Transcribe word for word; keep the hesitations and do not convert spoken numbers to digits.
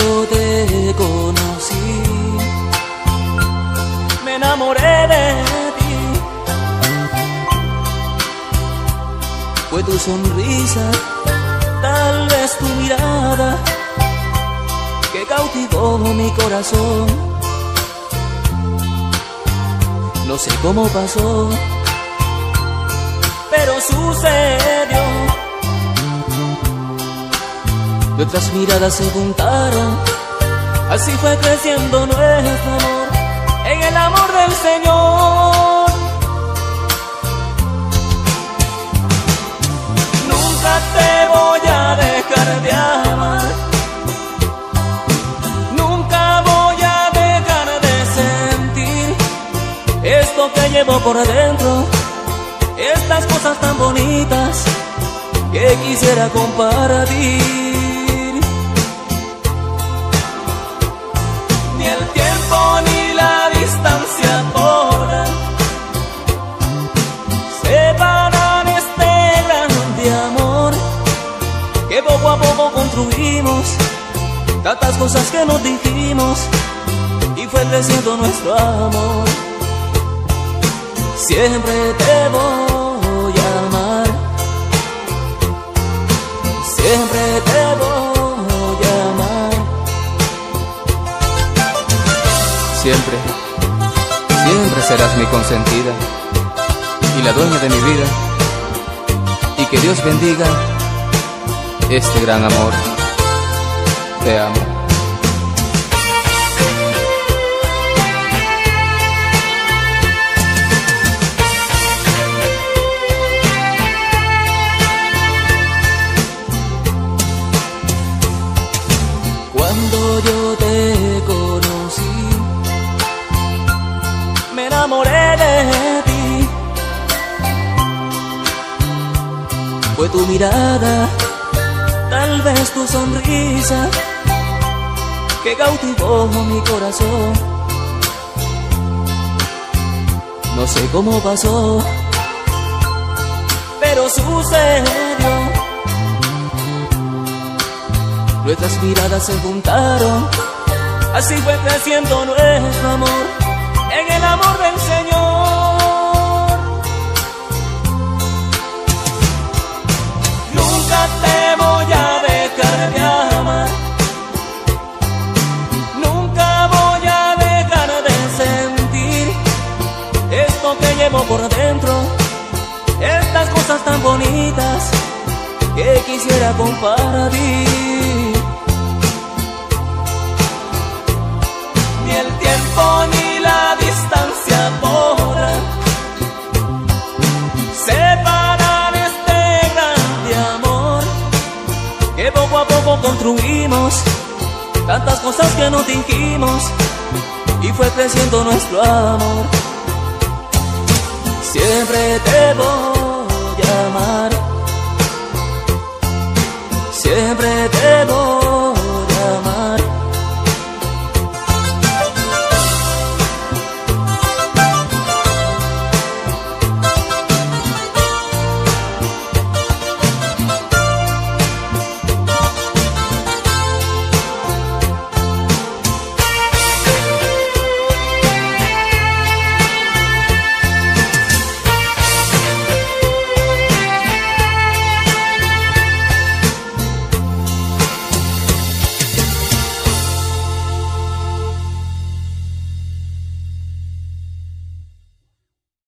yo te conocí, me enamoré de ti. Fue tu sonrisa, tal vez tu mirada, que cautivó mi corazón. No sé cómo pasó, pero sucedió. Nuestras miradas se juntaron, así fue creciendo nuestro amor, en el amor del Señor. Nunca te voy a dejar de amar, nunca voy a dejar de sentir esto que llevo por dentro, estas cosas tan bonitas que quisiera compartir. Ni el tiempo ni la distancia podrán separar este grande amor que poco a poco construimos, tantas cosas que nos dijimos y fue creciendo nuestro amor. Siempre te voy a amar, siempre te voy a amar. Siempre, siempre serás mi consentida y la dueña de mi vida. Y que Dios bendiga este gran amor. Te amo. Cuando yo te conocí, me enamoré de ti. Fue tu mirada, tal vez tu sonrisa, que cautivó mi corazón. No sé cómo pasó, pero sucedió. Nuestras miradas se juntaron, así fue creciendo nuestro amor, en el amor del Señor. Nunca te voy a dejar de amar, nunca voy a dejar de sentir esto que llevo por dentro, estas cosas tan bonitas que quisiera compartir. Ni el tiempo ni la distancia podrán separar este grande amor que poco a poco construimos, tantas cosas que nos dijimos y fue creciendo nuestro amor. Siempre te voy a amar, siempre te voy